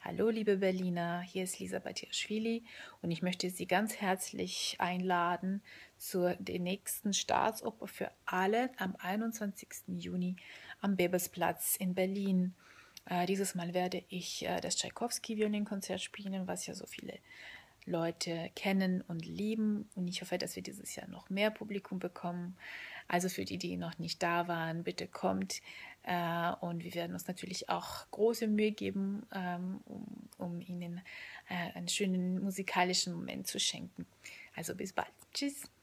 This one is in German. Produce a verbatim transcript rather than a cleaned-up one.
Hallo liebe Berliner, hier ist Lisa Batiaschwili und ich möchte Sie ganz herzlich einladen zur der nächsten Staatsoper für alle am einundzwanzigsten Juni am Bebersplatz in Berlin. Äh, dieses Mal werde ich äh, das Tschaikowski-Violinkonzert spielen, was ja so viele Leute kennen und lieben. Und ich hoffe, dass wir dieses Jahr noch mehr Publikum bekommen. Also für die, die noch nicht da waren, bitte kommt. Äh, und wir werden uns natürlich auch große Mühe geben, ähm, um, um Ihnen äh, einen schönen musikalischen Moment zu schenken. Also bis bald. Tschüss.